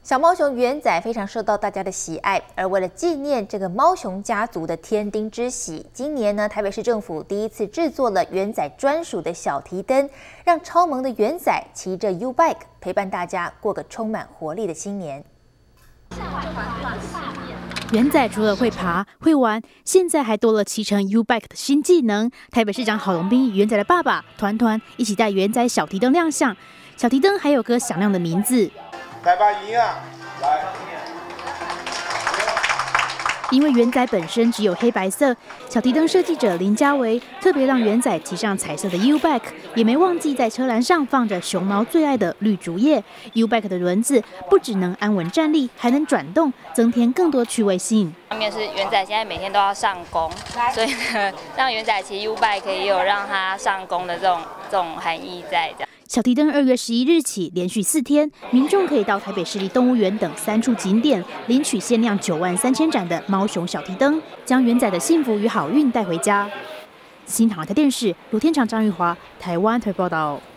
小猫熊元仔非常受到大家的喜爱，而为了纪念这个猫熊家族的天丁之喜，今年呢，台北市政府第一次制作了元仔专属的小提灯，让超萌的元仔骑着 U-Bike 陪伴大家过个充满活力的新年。 元仔除了会爬会玩，现在还多了骑乘 U-Bike 的新技能。台北市长郝龙斌与元仔的爸爸团团一起带元仔小提灯亮相，小提灯还有个响亮的名字。 来吧，赢啊！来。 因为元仔本身只有黑白色，小提灯设计者林家维特别让元仔骑上彩色的 U-Bike， 也没忘记在车篮上放着熊猫最爱的绿竹叶。U-Bike 的轮子不只能安稳站立，还能转动，增添更多趣味性。 上面是元仔现在每天都要上工，所以呢，让元仔骑 U-Bike 也有让他上工的这种含义在这样。 小提灯2月11日起连续4天，民众可以到台北市立动物园等3处景点领取限量93000盏的猫熊小提灯，将元仔的幸福与好运带回家。新唐人台电视卢天长、张玉华，台湾台报道。